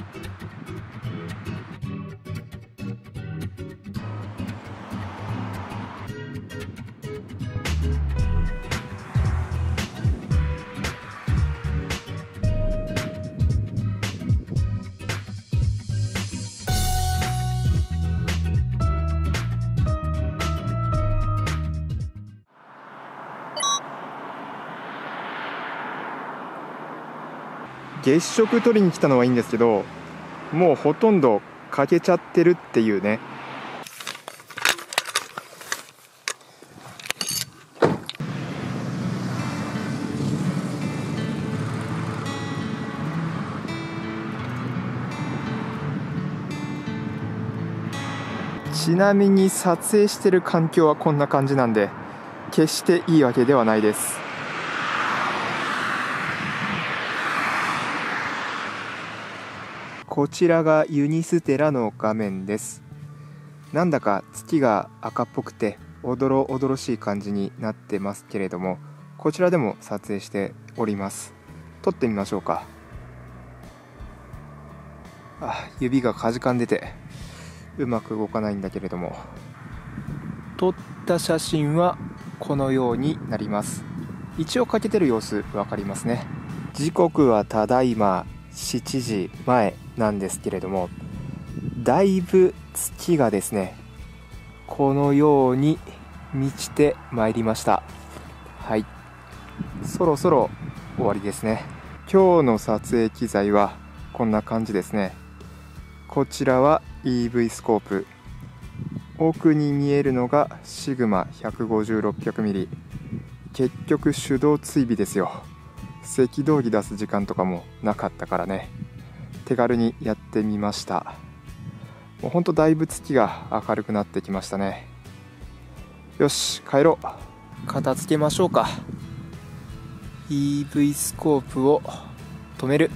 月食取りに来たのはいいんですけど、もうほとんど欠けちゃってるっていうね。ちなみに撮影してる環境はこんな感じなんで、決していいわけではないです。こちらがユニステラの画面です。なんだか月が赤っぽくておどろおどろしい感じになってますけれども、こちらでも撮影しております。撮ってみましょうか。指がかじかんでてうまく動かないんだけれども、撮った写真はこのようになります。一応欠けてる様子分かりますね。時刻はただいま7時前なんですけれども、だいぶ月がですね、このように満ちてまいりました。はい、そろそろ終わりですね。今日の撮影機材はこんな感じですね。こちらは EV スコープ、奥に見えるのがシグマ 150-600mm。 結局手動追尾ですよ。赤道儀出す時間とかもなかったからね、手軽にやってみました。もうほんとだいぶ月が明るくなってきましたね。よし、帰ろう。片付けましょうか。 EV スコープを止める。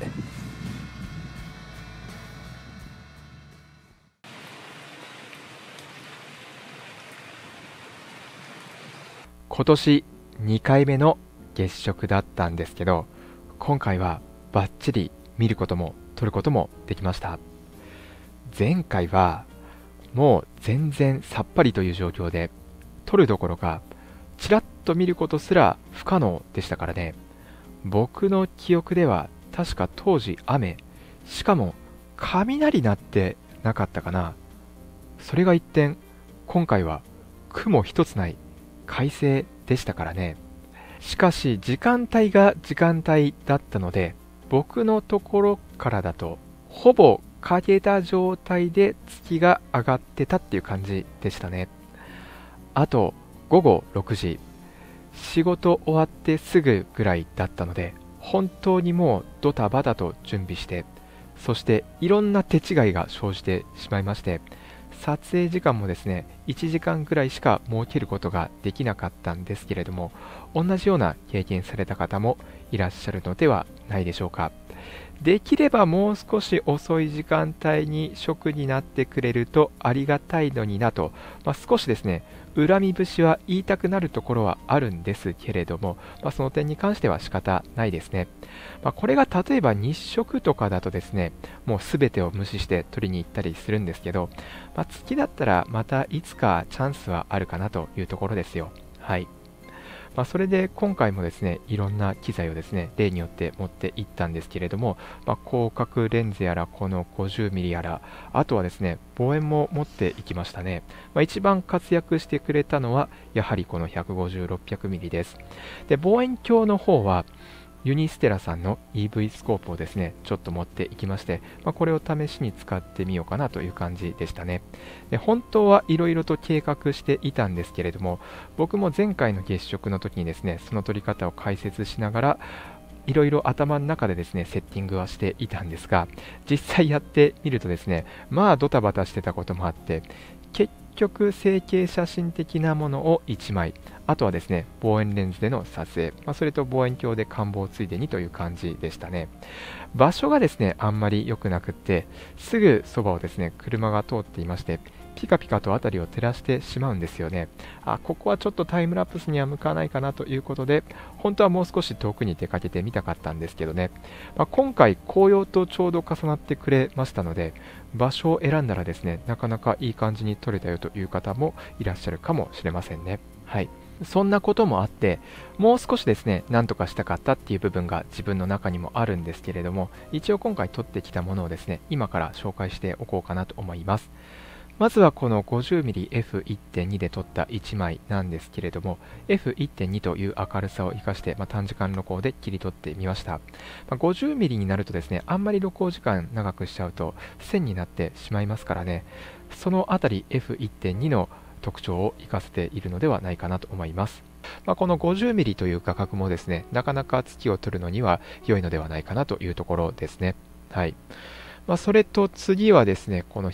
今年2回目の月食だったんですけど、今回はバッチリ見ることも撮ることもできました。前回はもう全然さっぱりという状況で、撮るどころかちらっと見ることすら不可能でしたからね。僕の記憶では確か当時雨、しかも雷鳴ってなかったかな。それが一転、今回は雲一つない快晴でしたからね。しかし時間帯が時間帯だったので、僕のところからだとほぼ欠けた状態で月が上がってたっていう感じでしたね。あと午後6時、仕事終わってすぐぐらいだったので、本当にもうドタバタと準備して、そしていろんな手違いが生じてしまいまして、撮影時間もですね1時間くらいしか設けることができなかったんですけれども、同じような経験された方もいらっしゃるのではないでしょうか。できればもう少し遅い時間帯に食になってくれるとありがたいのになと、少しですね恨み節は言いたくなるところはあるんですけれども、その点に関しては仕方ないですね。これが例えば日食とかだとですね、もう全てを無視して取りに行ったりするんですけど、月だったらまたいつかチャンスはあるかなというところですよ。はい。それで今回もですねいろんな機材をですね例によって持っていったんですけれども、広角レンズやらこの 50mm やら、あとはですね望遠も持っていきましたね。一番活躍してくれたのはやはりこの 150-600mm です。で、望遠鏡の方はユニステラさんの EV スコープをですねちょっと持っていきまして、これを試しに使ってみようかなという感じでしたね。で、本当はいろいろと計画していたんですけれども、僕も前回の月食の時にですねその撮り方を解説しながらいろいろ頭の中でですねセッティングはしていたんですが、実際やってみるとですねドタバタしてたこともあって、結局成形写真的なものを1枚、あとはですね望遠レンズでの撮影、それと望遠鏡で観望ついでにという感じでしたね。場所がですねあんまり良くなくって、すぐそばをですね車が通っていまして、 ピカピカと辺りを照らしてしまうんですよね。ここはちょっとタイムラプスには向かないかなということで、本当はもう少し遠くに出かけてみたかったんですけどね、今回紅葉とちょうど重なってくれましたので、場所を選んだらですね、なかなかいい感じに撮れたよという方もいらっしゃるかもしれませんね。はい。そんなこともあって、もう少しですね、なんとかしたかったっていう部分が自分の中にもあるんですけれども、一応今回撮ってきたものをですね、今から紹介しておこうかなと思います。まずはこの 50mmF1.2 で撮った1枚なんですけれども、F1.2 という明るさを生かして、短時間露光で切り取ってみました。50mm になるとですね、あんまり露光時間長くしちゃうと線になってしまいますからね、そのあたり F1.2 の特徴を生かせているのではないかなと思います。この 50mm という画角もですね、なかなか月を撮るのには良いのではないかなというところですね。はい。それと次はですね、この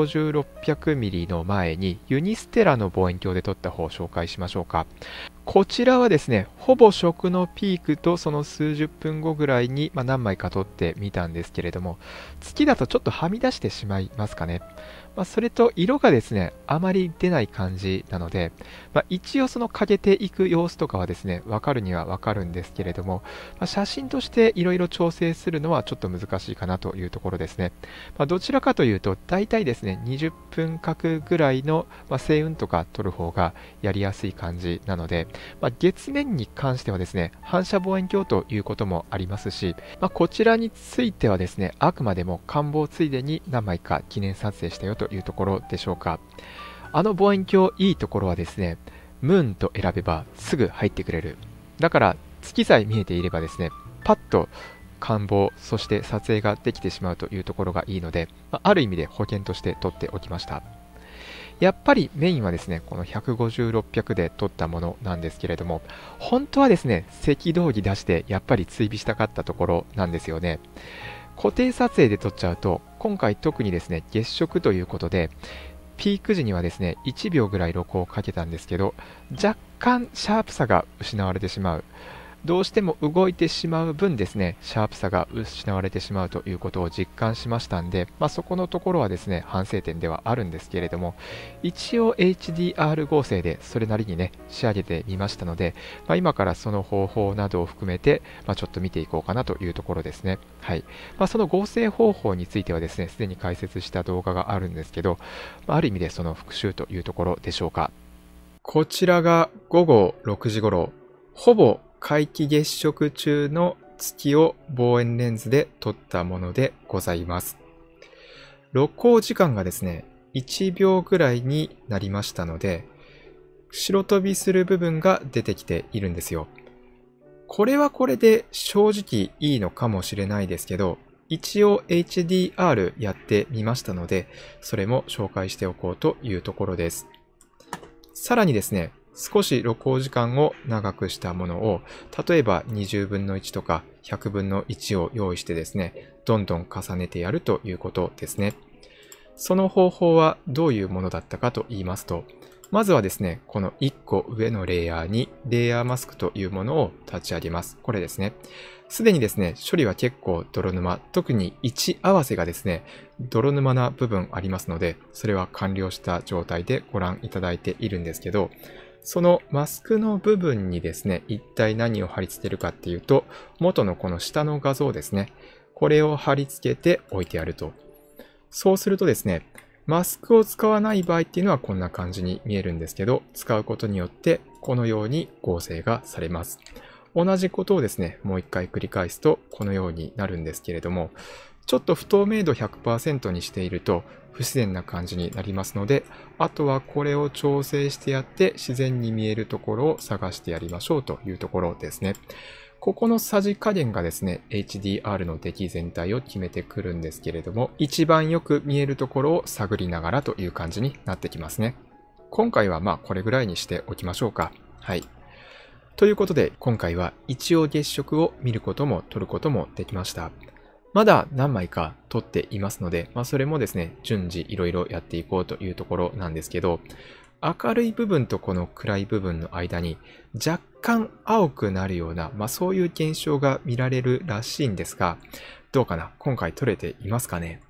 150-600mm の前にユニステラの望遠鏡で撮った方を紹介しましょうか。こちらはですね、ほぼ食のピークとその数十分後ぐらいに、何枚か撮ってみたんですけれども、月だとちょっとはみ出してしまいますかね。それと色がですね、あまり出ない感じなので、一応その欠けていく様子とかはですね、わかるにはわかるんですけれども、写真としていろいろ調整するのはちょっと難しいかなというところですね。どちらかというと、大体ですね、20分角ぐらいの、星雲とか撮る方がやりやすい感じなので、月面に関してはですね、反射望遠鏡ということもありますし、こちらについてはですね、あくまでも観望ついでに何枚か記念撮影したよというところでしょうか。望遠鏡いいところはですね、ムーンと選べばすぐ入ってくれる。だから月さえ見えていればですね、パッと観望、そして撮影ができてしまうというところがいいので、ある意味で保険として撮っておきました。やっぱりメインはですね、この150-600で撮ったものなんですけれども、本当はですね、赤道儀出してやっぱり追尾したかったところなんですよね。固定撮影で撮っちゃうと、今回特にですね、月食ということで、ピーク時にはですね、1秒ぐらい露光をかけたんですけど、若干シャープさが失われてしまう。どうしても動いてしまう分ですね、シャープさが失われてしまうということを実感しましたんで、そこのところはですね、反省点ではあるんですけれども、一応 HDR 合成でそれなりにね、仕上げてみましたので、今からその方法などを含めて、ちょっと見ていこうかなというところですね。はい。その合成方法についてはですね、すでに解説した動画があるんですけど、ある意味でその復習というところでしょうか。こちらが午後6時頃、ほぼ皆既月食中の月を望遠レンズで撮ったものでございます。露光時間がですね、1秒ぐらいになりましたので、白飛びする部分が出てきているんですよ。これはこれで正直いいのかもしれないですけど、一応 HDR やってみましたので、それも紹介しておこうというところです。さらにですね、少し露光時間を長くしたものを、例えば20分の1とか100分の1を用意してですね、どんどん重ねてやるということですね。その方法はどういうものだったかと言いますと、まずはですね、この1個上のレイヤーにレイヤーマスクというものを立ち上げます。これですね。すでにですね、処理は結構泥沼、特に位置合わせがですね、泥沼な部分ありますので、それは完了した状態でご覧いただいているんですけど、そのマスクの部分にですね、一体何を貼り付けるかっていうと、元のこの下の画像ですね、これを貼り付けて置いてあると。そうするとですね、マスクを使わない場合っていうのはこんな感じに見えるんですけど、使うことによってこのように合成がされます。同じことをですね、もう一回繰り返すとこのようになるんですけれども、ちょっと不透明度 100% にしていると不自然な感じになりますので、あとはこれを調整してやって自然に見えるところを探してやりましょうというところですね。ここのさじ加減がですね、HDR の出来全体を決めてくるんですけれども、一番よく見えるところを探りながらという感じになってきますね。今回はこれぐらいにしておきましょうか。はい。ということで、今回は一応月食を見ることも撮ることもできました。まだ何枚か撮っていますので、それもですね、順次いろいろやっていこうというところなんですけど、明るい部分とこの暗い部分の間に若干青くなるような、そういう現象が見られるらしいんですが、どうかな？今回撮れていますかね？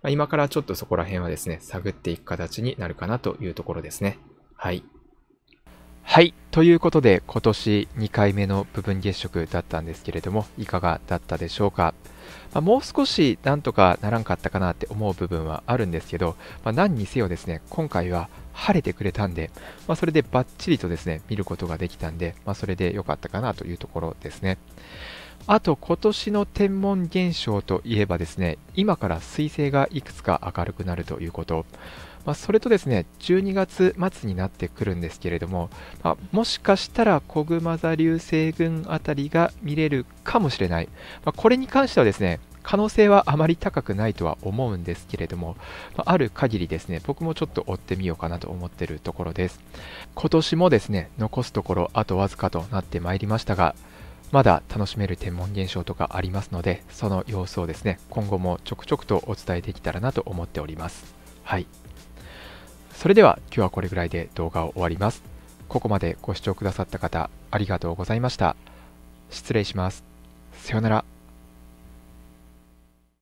今からちょっとそこら辺はですね、探っていく形になるかなというところですね。はい。はい。ということで、今年2回目の部分月食だったんですけれども、いかがだったでしょうか。もう少しなんとかならんかったかなって思う部分はあるんですけど、何にせよですね、今回は晴れてくれたんで、それでバッチリとですね、見ることができたんで、それで良かったかなというところですね。あと今年の天文現象といえばですね、今から彗星がいくつか明るくなるということ、それとですね、12月末になってくるんですけれども、もしかしたら小熊座流星群あたりが見れるかもしれない。これに関してはですね、可能性はあまり高くないとは思うんですけれども、ある限りですね、僕もちょっと追ってみようかなと思っているところです。今年もですね、残すところあとわずかとなってまいりましたが、まだ楽しめる天文現象とかありますので、その様子をですね、今後もちょくちょくとお伝えできたらなと思っております。はい。それでは今日はこれぐらいで動画を終わります。ここまでご視聴くださった方、ありがとうございました。失礼します。さようなら。